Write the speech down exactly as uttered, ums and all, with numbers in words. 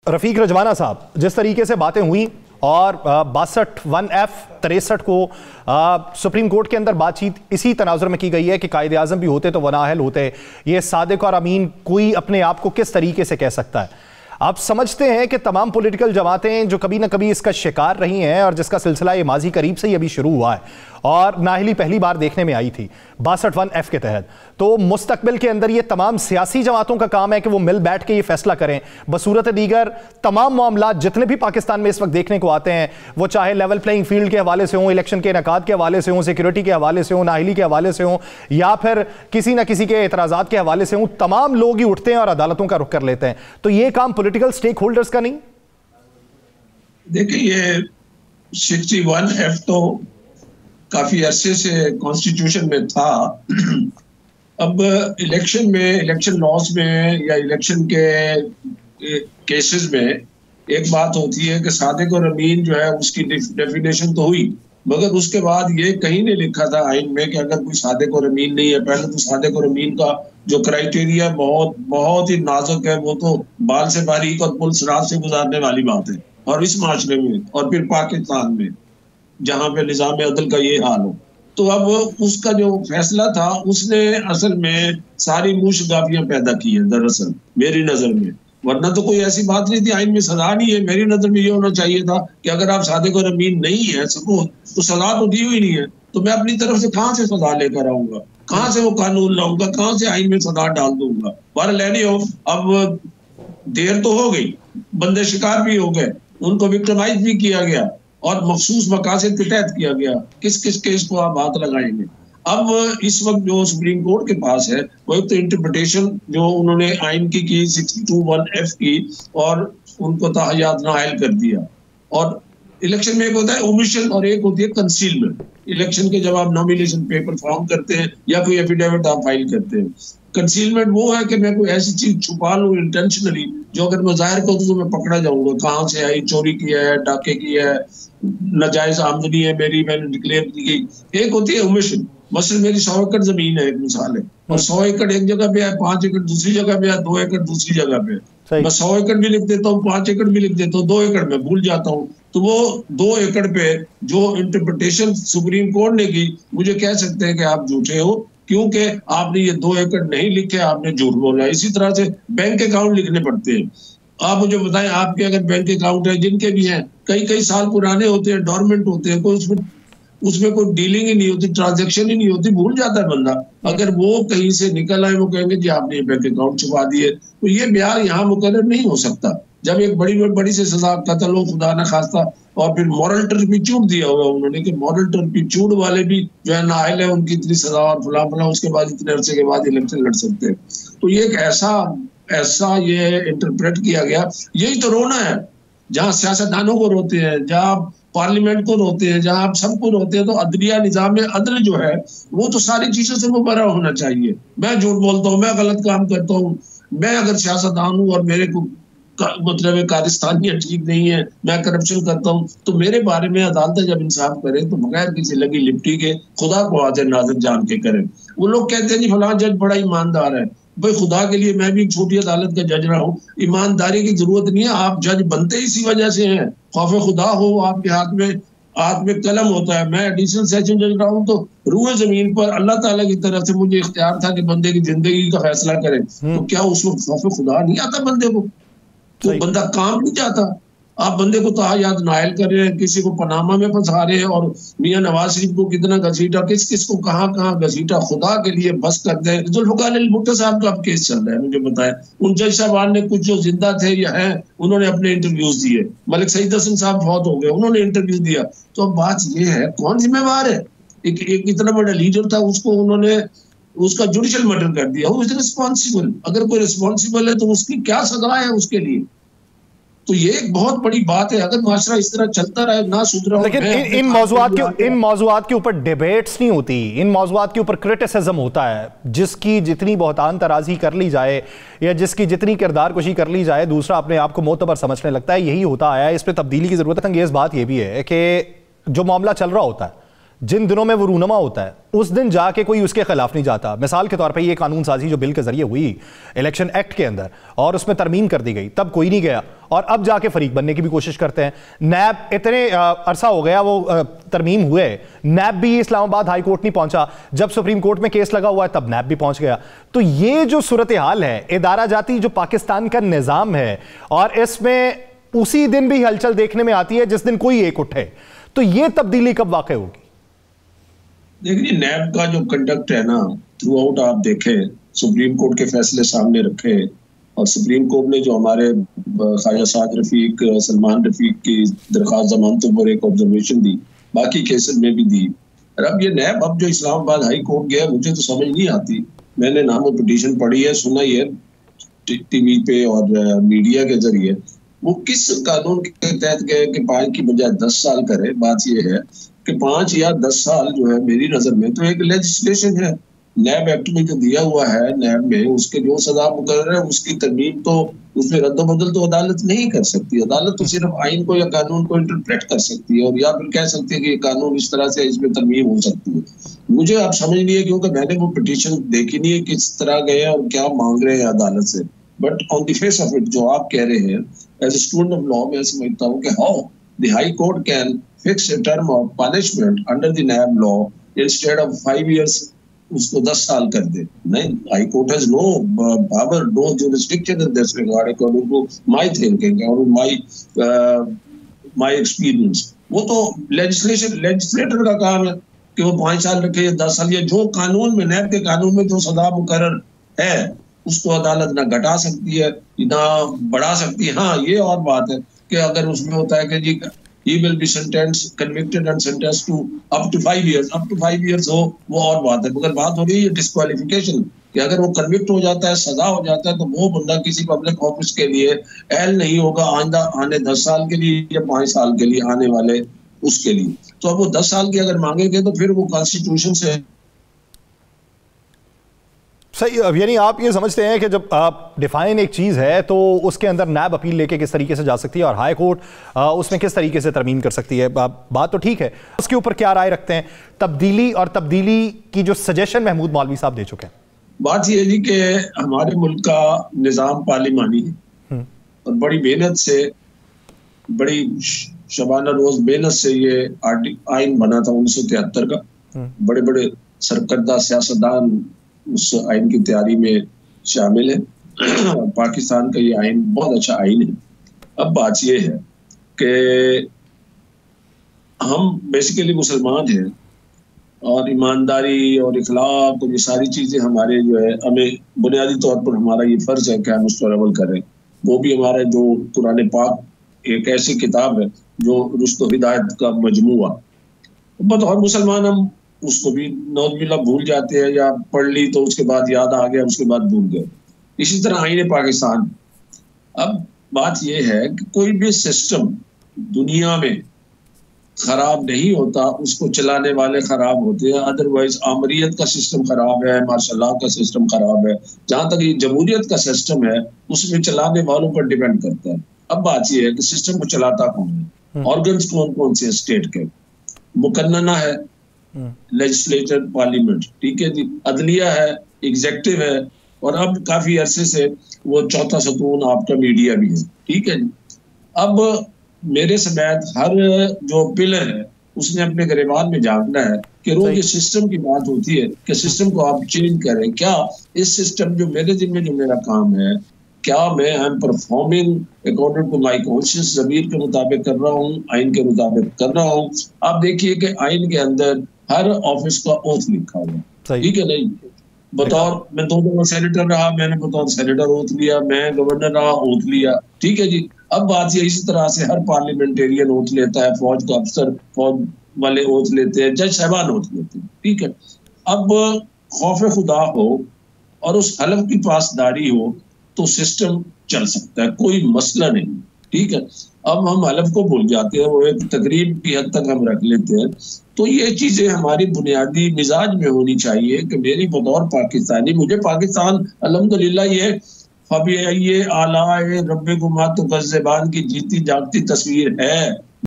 रफीक रजवाना साहब, जिस तरीके से बातें हुई और बासठ वन एफ तिरसठ को आ, सुप्रीम कोर्ट के अंदर बातचीत इसी तनाजुर में की गई है कि कायदे आजम भी होते तो वो नाअहल होते। ये सादिक और अमीन कोई अपने आप को किस तरीके से कह सकता है? आप समझते हैं कि तमाम पॉलिटिकल जमातें जो कभी ना कभी इसका शिकार रही हैं और जिसका सिलसिला ये माजी करीब से ही अभी शुरू हुआ है और नाअहली पहली बार देखने में आई थी बासठ वन एफ के तहत, तो मुस्तकबिल के अंदर ये तमाम सियासी जमातों का काम है कि वो मिल बैठ के ये फैसला करें। बसूरत दीगर तमाम मामला जितने भी पाकिस्तान में इस वक्त देखने को आते हैं, वो चाहे लेवल प्लेइंग फील्ड के हवाले से हों, इलेक्शन के इनेकाद के हवाले से हों, सिक्योरिटी के हवाले से हों, नाअहली के हवाले से हों, या फिर किसी न किसी के एतराज़ात के हवाले से हों, तमाम लोग ही उठते हैं और अदालतों का रुख कर लेते हैं। तो ये काम पॉलिटिकल स्टेक होल्डर्स का नहीं? देखिए, ये सिक्सटी वन एफ तो काफी अरसे से कॉन्स्टिट्यूशन में था। अब इलेक्शन में, इलेक्शन लॉज में या इलेक्शन के केसेस में एक बात होती है कि सादिक और अमीन जो है उसकी डेफिनेशन तो हुई, मगर उसके बाद ये कहीं नहीं लिखा था आइन में कि अगर कोई सादिक और अमीन नहीं है। पहले तो सादिक और अमीन का जो क्राइटेरिया बहुत बहुत ही नाजुक है, वो तो बाल से बारीक और पुल सिरात से गुजारने वाली बात है, और इस माशरे में और फिर पाकिस्तान में जहां पे निजाम अदल का ये हाल हो। तो अब उसका जो फैसला था उसने असल में सारी मुशगाफियां पैदा की है दरअसल मेरी नजर में, वरना तो कोई ऐसी बात नहीं थी, आइन में सजा नहीं है। मेरी नजर में ये होना चाहिए था कि अगर आप सादिक और अमीन नहीं है सबूत, तो सजा तो दी हुई नहीं है, तो मैं अपनी तरफ से कहां से सजा लेकर आऊंगा, कहां से वो कानून लाऊंगा, कहां से आइन में सजा डाल दूंगा। बार लेनी हो, अब देर तो हो गई, बंदे शिकार भी हो गए, उनको विक्टिमाइज भी किया गया और मखसूस मकासद के तहत किया गया। किस किस केस को आप हाथ लगाएंगे? अब इस वक्त जो सुप्रीम कोर्ट के पास है वो एक तो इंटरप्रिटेशन जो उन्होंने आइन की की सिक्सटी टू वन एफ की, और उनको ताहयात नाअहल कर दिया। और इलेक्शन में एक होता है ओमिशन और एक होती है कंसीलमेंट। इलेक्शन के जब आप नॉमिनेशन पेपर फॉर्म करते हैं या कोई एफिडेविट आप फाइल करते हैं, कंसीलमेंट वो है कि मैं कोई ऐसी चीज छुपा लूं इंटेंशनली जो अगर मैं जाहिर कर दूं तो मैं पकड़ा जाऊंगा, कहाँ से आई, चोरी किया है, डाके किया है, नाजायज आमदनी है मेरी, मैंने डिक्लेयर की गई। एक होती है ओमिशन, मसलन मेरी सौ एकड़ जमीन है, एक मिसाल है, और सौ एकड़ एक जगह पे है, पांच एकड़ दूसरी जगह पे है, दो एकड़ दूसरी जगह पे है। मैं सौ एकड़ भी लिख देता हूँ, पांच एकड़ भी लिख देता हूँ, दो एकड़ में भूल जाता हूँ, तो वो दो एकड़ पे जो इंटरप्रिटेशन सुप्रीम कोर्ट ने की, मुझे कह सकते हैं कि आप झूठे हो क्योंकि आपने ये दो एकड़ नहीं लिखे, आपने झूठ बोला। इसी तरह से बैंक अकाउंट लिखने पड़ते हैं। आप मुझे बताएं, आपके अगर बैंक अकाउंट है, जिनके भी हैं, कई कई साल पुराने होते हैं, डोरमेंट होते हैं, कोई उसमें उसमें कोई डीलिंग ही नहीं होती, ट्रांजैक्शन ही नहीं होती, भूल जाता है बंदा। अगर वो कहीं से निकल आए, वो कहेंगे जी आपने ये बैंक अकाउंट छुपा दिए, तो ये म्यार यहाँ मुकर्रर नहीं हो सकता। जब एक बड़ी बड़ी से सजा कत्ल हो खुदा न खास्ता, और फिर मॉरल टर्पिट्यूड दिया हुआ उन्होंने कि मॉरल टर्पिट्यूड वाले भी जो है नाअहल है, उनकी इतनी सजा और फला फला, उसके बाद इतने अरसे के बाद इलेक्शन लड़ सकते हैं। तो ये एक ऐसा ऐसा ये इंटरप्रेट किया गया। यही तो रोना है, जहाँ सियासतदानों को रोते हैं, जहाँ पार्लियामेंट को रोते हैं, जहाँ आप सबको रोते हैं, तो अदलिया निजाम अदल जो है वो तो सारी चीजों से मुबर्रा होना चाहिए। मैं झूठ बोलता हूँ, मैं गलत काम करता हूँ, मैं अगर सियासतदान हूँ और मेरे को का, मतलब कारिस्तानियाँ ठीक नहीं है, मैं करप्शन करता हूँ, तो मेरे बारे में अदालत जब इंसाफ करे तो बगैर किसी लगी लिपटी के खुदा को हाजिर नाज़िर जान के करें। वो लोग कहते हैं जी फलां जज बड़ा ईमानदार है, भाई खुदा के लिए मैं भी एक छोटी अदालत का जज रहा हूँ, ईमानदारी की जरूरत नहीं है, आप जज बनते इसी वजह से हैं। खौफ खुदा हो आपके हाथ में, हाथ में कलम होता है। मैं एडिशनल सेशन जज रहा हूँ, तो रूह जमीन पर अल्लाह ताला की तरफ से मुझे इख्तियार था कि बंदे की जिंदगी का फैसला करें, तो क्या उस वक्त खौफ खुदा नहीं आता बंदे को? तो बंदा काम नहीं जाता। आप बंदे को ताहयात नाअहल कर रहे हैं, किसी को पनामा में फंसा रहे हैं, और मियां नवाज शरीफ को कितना घसीटा, किस किस को कहाँ कहाँ घसीटा, खुदा के लिए बस कर दे। जुल्फ़िकार अली भुट्टो साहब का अब केस चल रहा है, मुझे बताएं उन जज साहबान ने कुछ जो जिंदा थे या हैं, उन्होंने अपने इंटरव्यूज दिए। मलिक सईद हसन साहब बहुत हो गए, उन्होंने इंटरव्यू दिया। तो अब बात ये है, कौन जिम्मेवार है? एक, एक इतना बड़ा लीडर था, उसको उन्होंने उसका जुडिशियल मर्डर कर दिया। Who is responsible? अगर कोई रिस्पॉन्सिबल है तो उसकी क्या सजा है उसके लिए? तो ये एक बहुत बड़ी बात है। अगर माशरा इस तरह चलता रहे, ना सुधरा, लेकिन इन इन मौज़ूआत के इन मौज़ूआत के ऊपर डिबेट्स नहीं होती, इन मौज़ूआत के ऊपर क्रिटिसिज्म होता है। जिसकी जितनी बहुतान तराजी कर ली जाए या जिसकी जितनी किरदार कुशी कर ली जाए, दूसरा अपने आप को मोतबर समझने लगता है। यही होता आया है। इस पर तब्दीली की जरूरत है। अंगेज़ बात यह भी है कि जो मामला चल रहा होता है, जिन दिनों में वो रूनमा होता है उस दिन जाके कोई उसके खिलाफ नहीं जाता। मिसाल के तौर पे ये कानून साजी जो बिल के जरिए हुई इलेक्शन एक्ट के अंदर और उसमें तरमीम कर दी गई, तब कोई नहीं गया और अब जाके फरीक बनने की भी कोशिश करते हैं। नैब इतने अरसा हो गया वो तरमीम हुए, नैब भी इस्लामाबाद हाई कोर्ट नहीं पहुंचा, जब सुप्रीम कोर्ट में केस लगा हुआ है तब नैब भी पहुंच गया। तो ये जो सूरत हाल है, इदारा जाती जो पाकिस्तान का निज़ाम है, और इसमें उसी दिन भी हलचल देखने में आती है जिस दिन कोई एक उठे, तो ये तब्दीली कब वाक़ई होगी? देखिए, नैब का जो कंडक्ट है ना, थ्रू आउट आप देखें, सुप्रीम कोर्ट के फैसले सामने रखे और सुप्रीम कोर्ट ने जो हमारे ख्वाजा साद रफीक, सलमान रफीक की दरख्वास्त जमानतों पर एक ऑब्जर्वेशन दी, बाकी केसेस में भी दी। और अब ये नैब अब जो इस्लामाबाद हाई कोर्ट गया, मुझे तो समझ नहीं आती। मैंने नामो पिटीशन पढ़ी है, सुना ही है टीवी पे और मीडिया के जरिए, वो किस कानून के तहत गए कि पाँच की बजाय दस साल करे। बात ये है कि पाँच या दस साल जो है मेरी नजर में तो एक लेजिस्लेशन है। नैब एक्ट में जो दिया हुआ है, नैब में उसके जो सजा मुकर्रर है उसकी तरमीम तो उसमें रद्द-बदल तो अदालत नहीं कर सकती। अदालत तो सिर्फ आइन को या कानून को इंटरप्रेट कर सकती है और या फिर कह सकती है कि ये कानून इस तरह से इसमें तरमीम हो सकती है। मुझे अब समझ नहीं है, क्योंकि मैंने वो पिटीशन देखी नहीं है किस तरह गए और क्या मांग रहे हैं अदालत से। But on the face of it जो आप कह रहे हैं, as a student of law मैं समझता हूँ कि how the high court can fix a term of punishment under the NAB law instead of five years उसको दस साल कर दे। नहीं, high court has no power, no jurisdiction in this regard according to my thinking और my my experience. वो तो legislation legislator का काम है कि वो पाँच साल रखे या दस साल, या जो कानून में, नैब के कानून में जो सजा मुकर्रर है उसको अदालत ना घटा सकती है ना बढ़ा सकती है। हाँ, ये और बात है कि अगर उसमें होता है कि जी he will be sentenced, convicted and sentenced to up to five years, up to five years हो, वो और बात है। मगर बात हो रही है डिस्क्वालिफिकेशन कि अगर वो कन्विक्ट हो जाता है, सजा हो जाता है, तो वो बंदा किसी पब्लिक ऑफिस के लिए एल नहीं होगा आंदा आने दस साल के लिए या पाँच साल के लिए आने वाले उसके लिए। तो अब वो दस साल की अगर मांगेंगे तो फिर वो कॉन्स्टिट्यूशन से सही। यानी आप ये समझते हैं कि जब आप डिफाइन एक चीज़ है तो उसके अंदर नैब अपील लेके किस तरीके से जा सकती है और हाई कोर्ट उसमें किस तरीके से तरमीम कर सकती है, बात तो ठीक है। उसके ऊपर क्या राय रखते हैं? तब्दीली और तब्दीली की जो सजेशन महमूद मौलवी साहब दे चुके हैं। बात यह है कि हमारे मुल्क का निज़ाम पार्लिमानी है और बड़ी मेहनत से, बड़ी शबाना रोज मेहनत से ये आइन बना था उन्नीस सौ तिहत्तर का। बड़े बड़े सरकर्दा सियासतदान उस आइन की तैयारी में शामिल है। पाकिस्तान का ये आइन बहुत अच्छा आइन है। अब बात ये है कि हम बेसिकली मुसलमान हैं और ईमानदारी और इखलाक और ये सारी चीजें हमारे जो है, हमें बुनियादी तौर पर हमारा ये फर्ज है कि हम उस पर अमल करें। वो भी हमारा जो कुरान पाक एक ऐसी किताब है जो रुश्द व हिदायत का मजमूआ, बतौर मुसलमान हम उसको भी नौज़बिल्ला भूल जाते हैं, या पढ़ ली तो उसके बाद याद आ गया, उसके बाद भूल गए। इसी तरह आईन पाकिस्तान। अब बात यह है कि कोई भी सिस्टम दुनिया में खराब नहीं होता, उसको चलाने वाले खराब होते हैं। अदरवाइज आमरीत का सिस्टम खराब है, मार्शल लॉ का सिस्टम खराब है। जहां तक ये जमहूरियत का सिस्टम है उसमें चलाने वालों पर डिपेंड करता है। अब बात यह है कि सिस्टम को चलाता कौन है, ऑर्गन्स कौन कौन से स्टेट के, मुकन्नना है लेजिस्लेचर पार्लियामेंट, ठीक है जी, अदलिया है, एग्जेक्टिव है, और अब काफी अरसे से वो चौथा सतून आपका मीडिया भी है, ठीक है जी। अब मेरे समेत हर जो पिलर है उसने अपने गिरबान में झांकना है कि रोज ये सिस्टम की बात होती है कि सिस्टम को आप चेंज करें। क्या इस सिस्टम जो मेरे जिम्मे जो मेरा काम है, क्या मैं I am performing according to my conscious ज़मीर के मुताबिक कर रहा हूँ, आइन के मुताबिक कर रहा हूँ। आप देखिए कि आइन के अंदर हर ऑफिस का ओथ लिखा हुआ, ठीक है नहीं। बतौर मैं दो दो सेनेटर रहा, मैंने बतौर सेनेटर ओथ लिया, मैं गवर्नर रहा, ओथ लिया, ठीक है जी। अब बात ये इसी तरह से हर पार्लियामेंटेरियन ओथ लेता है, फौज का अफसर फौज वाले ओथ लेते हैं, जज साहबान ओथ लेते हैं, ठीक है। अब खौफ खुदा हो और उस हलफ की पासदारी हो तो सिस्टम चल सकता है, कोई मसला नहीं, ठीक है। अब हम हलफ को भूल जाते हैं, वो एक तकरीब की हद तक हम रख लेते हैं। तो ये चीजें हमारी बुनियादी मिजाज में होनी चाहिए कि मेरी बतौर पाकिस्तानी, मुझे पाकिस्तान अल्हम्दुलिल्लाह ये फबी ये आलाए रब्बे गुमा तो गज़बान की जीती जागती तस्वीर है।